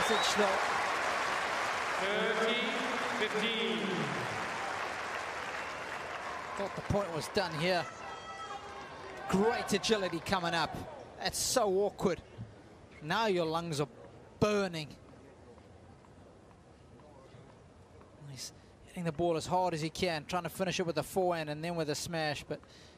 message, though. 30-15. Thought the point was done here. Great agility coming up. That's so awkward. Now your lungs are burning. He's hitting the ball as hard as he can, trying to finish it with a forehand and then with a smash, but